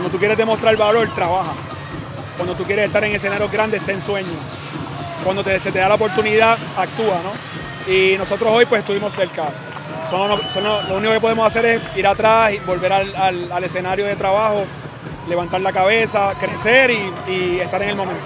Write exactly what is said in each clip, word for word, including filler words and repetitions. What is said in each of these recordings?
Cuando tú quieres demostrar valor, trabaja. Cuando tú quieres estar en escenarios grandes, ten sueño. Cuando te, se te da la oportunidad, actúa, ¿no? Y nosotros hoy pues estuvimos cerca. Son, son, lo único que podemos hacer es ir atrás y volver al, al, al escenario de trabajo, levantar la cabeza, crecer y, y estar en el momento.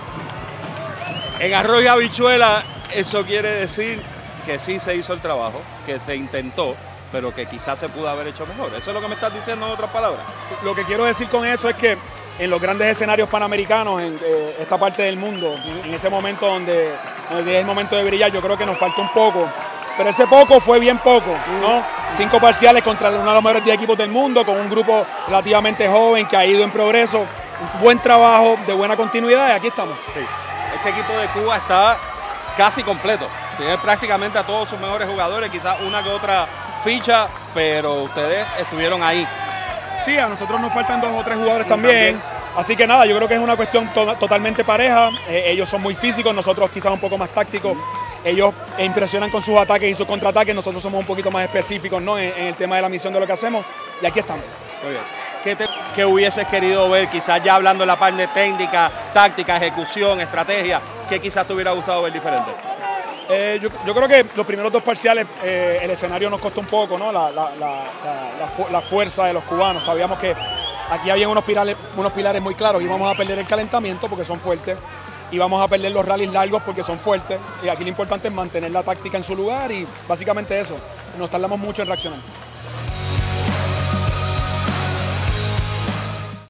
En arroz y habichuela, eso quiere decir que sí se hizo el trabajo, que se intentó, pero que quizás se pudo haber hecho mejor. ¿Eso es lo que me estás diciendo en otras palabras? Lo que quiero decir con eso es que en los grandes escenarios panamericanos, en eh, esta parte del mundo, en ese momento donde, donde es el momento de brillar, yo creo que nos falta un poco. Pero ese poco fue bien poco, ¿no? Cinco parciales contra uno de los mejores diez equipos del mundo, con un grupo relativamente joven que ha ido en progreso. Un buen trabajo, de buena continuidad, y aquí estamos. Sí. Ese equipo de Cuba está casi completo. Tiene prácticamente a todos sus mejores jugadores, quizás una que otra ficha, pero ustedes estuvieron ahí. Sí, a nosotros nos faltan dos o tres jugadores también. también. Así que nada, yo creo que es una cuestión to totalmente pareja. Eh, ellos son muy físicos, nosotros quizás un poco más tácticos. Ellos impresionan con sus ataques y sus contraataques, nosotros somos un poquito más específicos, ¿no? en, en el tema de la misión de lo que hacemos, y aquí estamos. Muy bien. ¿Qué, te, ¿Qué hubieses querido ver, quizás ya hablando de la parte técnica, táctica, ejecución, estrategia, qué quizás te hubiera gustado ver diferente? Eh, yo, yo creo que los primeros dos parciales, eh, el escenario nos costó un poco, ¿no? la, la, la, la, fu la fuerza de los cubanos. Sabíamos que aquí había unos pilares, unos pilares muy claros, íbamos a perder el calentamiento porque son fuertes, y vamos a perder los rallies largos porque son fuertes, y aquí lo importante es mantener la táctica en su lugar y básicamente eso, nos tardamos mucho en reaccionar.